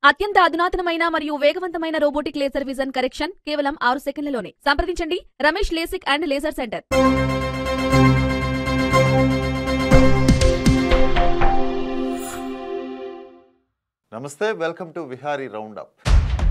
అత్యంత అధునాతనమైన మరియు వేగవంతమైన రోబోటిక్ లేజర్ విజన్ కరెక్షన్ కేవలం 6 సెకన్లలోనే. సంప్రదించండి Ramesh Lasik and laser centre. నమస్తే, welcome to Vihari round up.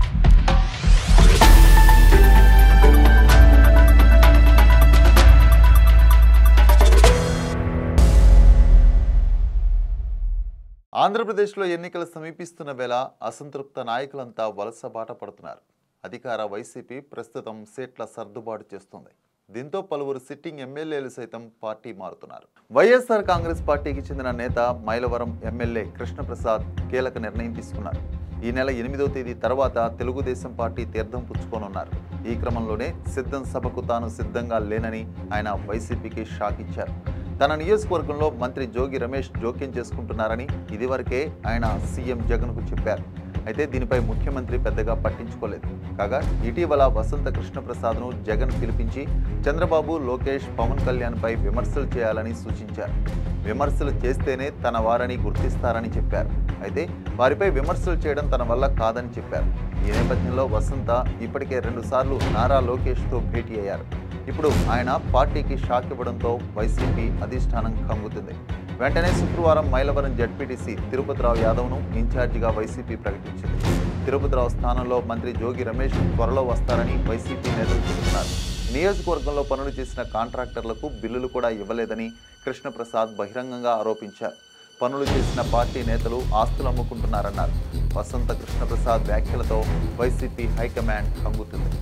ఆంధ్రప్రదేశ్లో ఎన్నికలు సమీపిస్తున్న వేళ అసంతృప్త నాయకులంతా వలస బాట పడుతున్నారు. అధికార వైసీపీ ప్రస్తుతం సీట్ల సర్దుబాటు చేస్తుంది. దీంతో పలువురు సిట్టింగ్ ఎమ్మెల్యేలు సైతం పార్టీ మారుతున్నారు. వైఎస్ఆర్ కాంగ్రెస్ పార్టీకి చెందిన నేత మైలవరం ఎమ్మెల్యే కృష్ణప్రసాద్ కీలక నిర్ణయం తీసుకున్నారు. ఈ నెల 8వ తేదీ తర్వాత తెలుగుదేశం పార్టీ తీర్థం పుచ్చుకోనున్నారు. ఈ క్రమంలోనే సిద్ధం సభకు తాను సిద్ధంగా లేనని ఆయన వైసీపీకి షాక్ ఇచ్చారు. తన నియోజకవర్గంలో మంత్రి జోగి రమేష్ జోక్యం చేసుకుంటున్నారని ఇదివరకే ఆయన సీఎం జగన్కు చెప్పారు. అయితే దీనిపై ముఖ్యమంత్రి పెద్దగా పట్టించుకోలేదు. కాగా ఇటీవల వసంత కృష్ణప్రసాద్ను జగన్ పిలిపించి చంద్రబాబు, లోకేష్, పవన్ కళ్యాణ్పై విమర్శలు చేయాలని సూచించారు. విమర్శలు చేస్తేనే తన వారని గుర్తిస్తారని చెప్పారు. అయితే వారిపై విమర్శలు చేయడం తన వల్ల కాదని చెప్పారు. ఈ నేపథ్యంలో వసంత ఇప్పటికే 2 సార్లు నారా లోకేష్తో భేటీ అయ్యారు. ఇప్పుడు ఆయన పార్టీకి షాక్ ఇవ్వడంతో వైసీపీ అధిష్టానం కంగుతుంది. వెంటనే శుక్రవారం మైలవరం జడ్పీటీసీ తిరుపతిరావు యాదవ్ను ఇన్ఛార్జిగా వైసీపీ ప్రకటించింది. తిరుపతిరావు స్థానంలో మంత్రి జోగి రమేష్ త్వరలో వస్తారని వైసీపీ నేతలు చెబుతున్నారు. నియోజకవర్గంలో పనులు చేసిన కాంట్రాక్టర్లకు బిల్లులు కూడా ఇవ్వలేదని కృష్ణప్రసాద్ బహిరంగంగా ఆరోపించారు. పనులు చేసిన పార్టీ నేతలు ఆస్తులు అమ్ముకుంటున్నారన్నారు. వసంత కృష్ణప్రసాద్ వ్యాఖ్యలతో వైసీపీ హైకమాండ్ కంగుతుంది.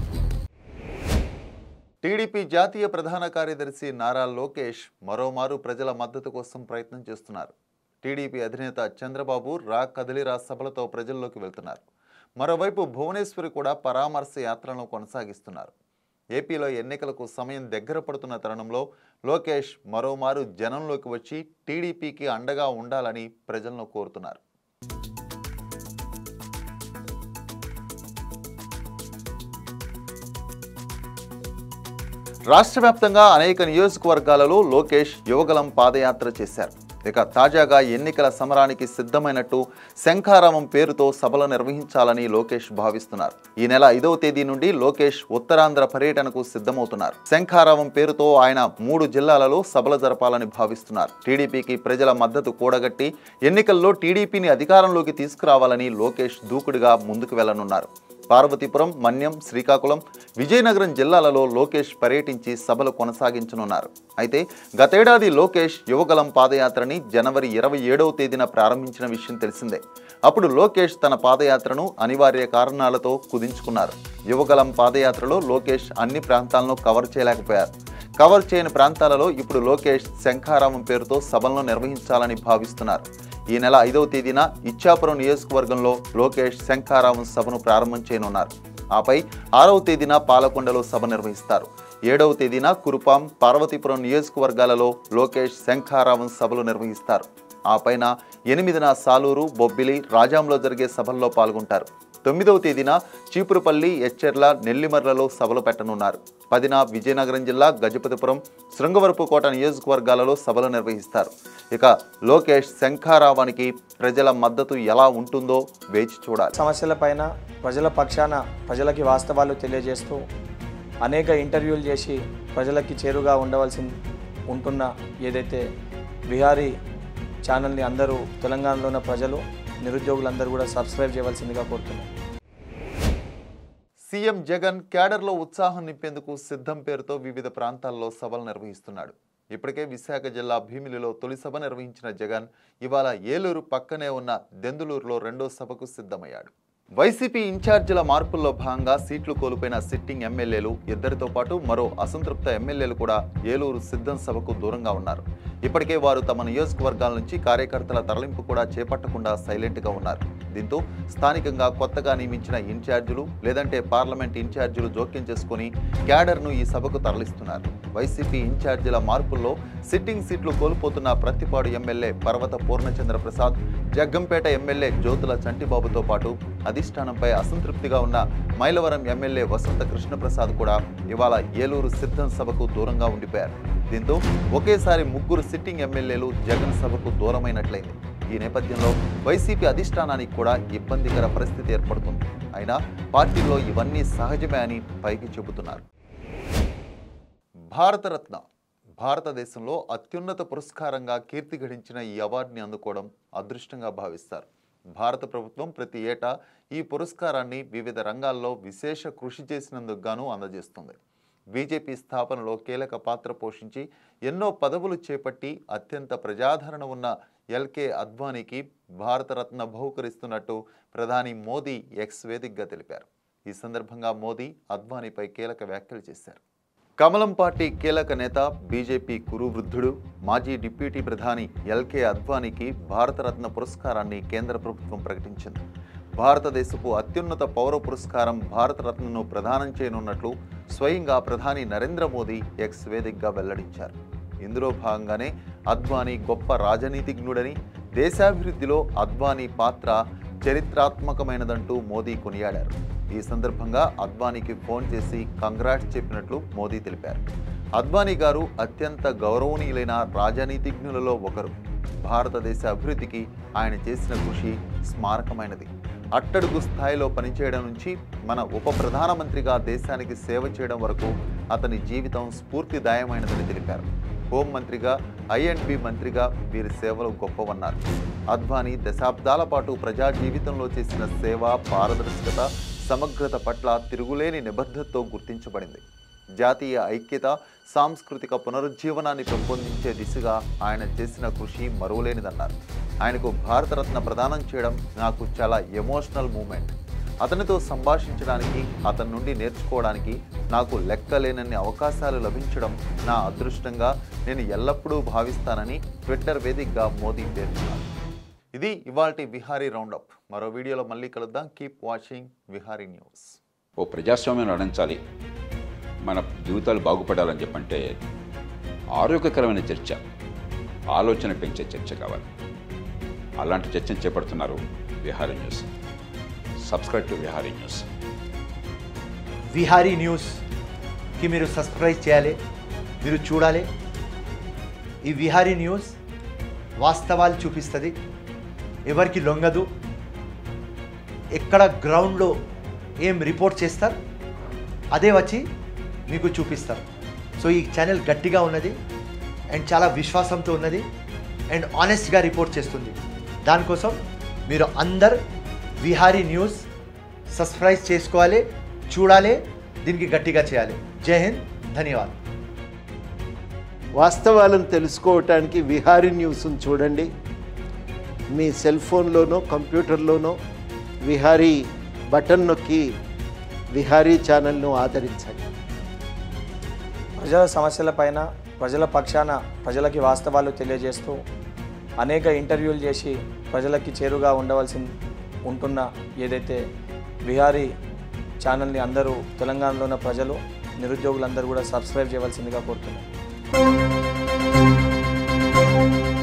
టీడీపీ జాతీయ ప్రధాన కార్యదర్శి నారా లోకేష్ మరోమారు ప్రజల మద్దతు కోసం ప్రయత్నం చేస్తున్నారు. టీడీపీ అధినేత చంద్రబాబు కదలిరా సభలతో ప్రజల్లోకి వెళ్తున్నారు. మరోవైపు భువనేశ్వరి కూడా పరామర్శ యాత్రలను కొనసాగిస్తున్నారు. ఏపీలో ఎన్నికలకు సమయం దగ్గర పడుతున్న తరుణంలో లోకేష్ మరోమారు జనంలోకి వచ్చి టీడీపీకి అండగా ఉండాలని ప్రజలను కోరుతున్నారు. రాష్ట్ర వ్యాప్తంగా అనేక నియోజకవర్గాలలో లోకేష్ యువగలం పాదయాత్ర చేశారు. ఇక తాజాగా ఎన్నికల సమరానికి సిద్ధమైనట్టు శంఖారామం పేరుతో సభలు నిర్వహించాలని లోకేష్ భావిస్తున్నారు. ఈ నెల 5వ తేదీ నుండి లోకేష్ ఉత్తరాంధ్ర పర్యటనకు సిద్ధమవుతున్నారు. శంఖారామం పేరుతో ఆయన 3 జిల్లాలలో సభలు జరపాలని భావిస్తున్నారు. టీడీపీకి ప్రజల మద్దతు కూడగట్టి ఎన్నికల్లో టీడీపీని అధికారంలోకి తీసుకురావాలని లోకేష్ దూకుడుగా ముందుకు వెళ్లనున్నారు. పార్వతీపురం, మన్యం, శ్రీకాకుళం, విజయనగరం జిల్లాలలో లోకేష్ పర్యటించి సభలు కొనసాగించనున్నారు. అయితే గతేడాది లోకేష్ యువగలం పాదయాత్రని జనవరి 27వ తేదీన ప్రారంభించిన విషయం తెలిసిందే. అప్పుడు లోకేష్ తన పాదయాత్రను అనివార్య కారణాలతో కుదించుకున్నారు. యువగలం పాదయాత్రలో లోకేష్ అన్ని ప్రాంతాలను కవర్ చేయలేకపోయారు. కవర్ చేయని ప్రాంతాలలో ఇప్పుడు లోకేష్ శంఖారామం పేరుతో సభలను నిర్వహించాలని భావిస్తున్నారు. ఈ నెల 5వ తేదీన ఇచ్చాపురం నియోజకవర్గంలో లోకేష్ శంఖారామం సభను ప్రారంభం చేయనున్నారు. ఆపై 6వ తేదీన పాలకొండలో సభ నిర్వహిస్తారు. 7వ తేదీన కురుపాం, పార్వతీపురం నియోజకవర్గాలలో లోకేష్ శంఖారామం సభలు నిర్వహిస్తారు. ఆ పైన 8న సాలూరు, బొబ్బిలి, రాజాంలో జరిగే సభల్లో పాల్గొంటారు. 9వ తేదీన చీపురుపల్లి, ఎచ్చెర్ల, నెల్లిమర్లలో సభలు పెట్టనున్నారు. 10న విజయనగరం జిల్లా గజపతిపురం, శృంగవరపుకోట నియోజకవర్గాలలో సభలు నిర్వహిస్తారు. ఇక లోకేష్ శంఖారావానికి ప్రజల మద్దతు ఎలా ఉంటుందో వేచి చూడాలి. సమస్యలపైన ప్రజల పక్షాన ప్రజలకి వాస్తవాలు తెలియజేస్తూ అనేక ఇంటర్వ్యూలు చేసి ప్రజలకి చేరుగా ఉంటున్న ఏదైతే విహారీ ఛానల్ని అందరూ తెలంగాణలో ఉన్న ప్రజలు, నిరుద్యోగులందరూ కూడా సబ్స్క్రైబ్ చేయవలసిందిగా కోరుతున్నాను. సీఎం జగన్ క్యాడర్లో ఉత్సాహం నింపేందుకు సిద్ధం పేరుతో వివిధ ప్రాంతాల్లో సభలు నిర్వహిస్తున్నాడు. ఇప్పటికే విశాఖ జిల్లా భీమిలిలో తొలి సభ నిర్వహించిన జగన్ ఇవాళ ఏలూరు పక్కనే ఉన్న దెందులూరులో 2వ సభకు సిద్ధమయ్యాడు. వైసీపీ ఇన్ఛార్జీల మార్పుల్లో భాగంగా సీట్లు కోల్పోయిన సిట్టింగ్ ఎమ్మెల్యేలు 2తో పాటు మరో అసంతృప్త ఎమ్మెల్యేలు కూడా ఏలూరు సిద్ధం సభకు దూరంగా ఉన్నారు. ఇప్పటికే వారు తమ నియోజకవర్గాల నుంచి కార్యకర్తల తరలింపు కూడా చేపట్టకుండా సైలెంట్గా ఉన్నారు. దీంతో స్థానికంగా కొత్తగా నియమించిన ఇన్ఛార్జీలు లేదంటే పార్లమెంట్ ఇన్ఛార్జీలు జోక్యం చేసుకుని క్యాడర్ను ఈ సభకు తరలిస్తున్నారు. వైసీపీ ఇన్ఛార్జీల మార్పుల్లో సిట్టింగ్ సీట్లు కోల్పోతున్న ప్రత్తిపాడు ఎమ్మెల్యే పర్వత పూర్ణచంద్ర ప్రసాద్, జగ్గంపేట ఎమ్మెల్యే జ్యోతుల చంటిబాబుతో పాటు అధిష్టానంపై అసంతృప్తిగా ఉన్న మైలవరం ఎమ్మెల్యే వసంత కృష్ణప్రసాద్ కూడా ఇవాళ ఏలూరు సిద్ధం సభకు దూరంగా ఉండిపోయారు. దీంతో ఒకేసారి 3 సిట్టింగ్ ఎమ్మెల్యేలు జగన్ సభకు దూరమైనట్లయింది. ఈ నేపథ్యంలో వైసీపీ అధిష్టానానికి కూడా ఇబ్బందికర పరిస్థితి ఏర్పడుతుంది. అయినా పార్టీలో ఇవన్నీ సహజమే అని పైకి చెబుతున్నారు. భారతరత్న భారతదేశంలో అత్యున్నత పురస్కారంగా కీర్తి గడించిన ఈ అవార్డుని అందుకోవడం అదృష్టంగా భావిస్తారు. భారత ప్రభుత్వం ప్రతి ఏటా ఈ పురస్కారాన్ని వివిధ రంగాల్లో విశేష కృషి చేసినందుకు గాను అందజేస్తుంది. బీజేపీ స్థాపనలో కీలక పాత్ర పోషించి ఎన్నో పదవులు చేపట్టి అత్యంత ప్రజాదరణ ఉన్న ఎల్కే అద్వానీకి భారతరత్న బహూకరిస్తున్నట్టు ప్రధాని మోదీ ఎక్స్ వేదికగా తెలిపారు. ఈ సందర్భంగా మోదీ అద్వానీపై కీలక వ్యాఖ్యలు చేశారు. కమలం పార్టీ కీలక నేత, బీజేపీ కురువృద్ధుడు, మాజీ డిప్యూటీ ప్రధాని ఎల్కే అద్వానీకి భారతరత్న పురస్కారాన్ని కేంద్ర ప్రభుత్వం ప్రకటించింది. భారతదేశపు అత్యున్నత పౌర పురస్కారం భారతరత్నను ప్రదానం చేయనున్నట్లు స్వయంగా ప్రధాని నరేంద్ర మోదీ ఎక్స్ వేదికగా వెల్లడించారు. ఇందులో భాగంగానే అద్వానీ గొప్ప రాజనీతిజ్ఞుడని, దేశాభివృద్ధిలో అద్వానీ పాత్ర చరిత్రాత్మకమైనదంటూ మోదీ కొనియాడారు. ఈ సందర్భంగా అద్వానీకి ఫోన్ చేసి కంగ్రాట్స్ చెప్పినట్లు మోదీ తెలిపారు. అద్వానీ గారు అత్యంత గౌరవనీయులైన రాజనీతిజ్ఞులలో ఒకరు. భారతదేశ అభివృద్ధికి ఆయన చేసిన కృషి స్మారకమైనది. అట్టడుగు స్థాయిలో పనిచేయడం నుంచి మన ఉప ప్రధానమంత్రిగా దేశానికి సేవ చేయడం వరకు అతని జీవితం స్ఫూర్తిదాయమైనదని తెలిపారు. హోంమంత్రిగా, ఐఎండ్బి మంత్రిగా వీరి సేవలు గొప్పవన్నారు. అద్వానీ దశాబ్దాల పాటు ప్రజా జీవితంలో చేసిన సేవ, పారదర్శకత, సమగ్రత పట్ల తిరుగులేని నిబద్ధతతో గుర్తించబడింది. జాతీయ ఐక్యత, సాంస్కృతిక పునరుజ్జీవనాన్ని పెంపొందించే దిశగా ఆయన చేసిన కృషి మరువలేనిదన్నారు. ఆయనకు భారతరత్న ప్రదానం చేయడం నాకు చాలా ఎమోషనల్ మూమెంట్. అతనితో సంభాషించడానికి, అతని నుండి నేర్చుకోవడానికి నాకు లెక్కలేనన్ని అవకాశాలు లభించడం నా అదృష్టంగా నేను ఎల్లప్పుడూ భావిస్తానని ట్విట్టర్ వేదికగా మోదీ పేర్కొన్నారు. ఇది ఇవాల్టి విహారీ రౌండప్. మరో వీడియోలో మళ్ళీ కలుద్దాం. Keep watching Vihari news. ఓ ప్రజాస్వామ్యం నడించాలి, మన జీవితాలు బాగుపడాలని చెప్పంటే ఆరోగ్యకరమైన చర్చ, ఆలోచన పెంచే చర్చ కావాలి. అలాంటి చర్చను చేపడుతున్నారు Vihari news. Subscribe to Vihari news. Vihari న్యూస్కి మీరు సబ్స్క్రైబ్ చేయాలి, మీరు చూడాలి. ఈ విహారీ న్యూస్ వాస్తవాలు చూపిస్తుంది, ఎవరికి లొంగదు. ఎక్కడ గ్రౌండ్లో ఏం రిపోర్ట్ చేస్తారు అదే వచ్చి మీకు చూపిస్తారు. సో ఈ ఛానల్ గట్టిగా ఉన్నది అండ్ చాలా విశ్వాసంతో ఉన్నది అండ్ ఆనెస్ట్గా రిపోర్ట్ చేస్తుంది. దానికోసం మీరు అందరు విహారీ న్యూస్ సబ్స్క్రైబ్ చేసుకోవాలి, చూడాలి, దీనికి గట్టిగా చేయాలి. జై హింద్, ధన్యవాదాలు. వాస్తవాలను తెలుసుకోవటానికి విహారీ న్యూస్ను చూడండి. మీ సెల్ ఫోన్లోనో కంప్యూటర్లోనో విహారీ బటన్ నొక్కి విహారీ ఛానల్ను ఆదరించండి. ప్రజల సమస్యలపైన, ప్రజల పక్షాన ప్రజలకి వాస్తవాలు తెలియజేస్తూ అనేక ఇంటర్వ్యూలు చేసి ప్రజలకి చేరుగా ఉంటున్న ఏదైతే విహారీ ఛానల్ని అందరూ తెలంగాణలో ఉన్న ప్రజలు, నిరుద్యోగులందరూ కూడా సబ్స్క్రైబ్ చేయవలసిందిగా కోరుతున్నాను.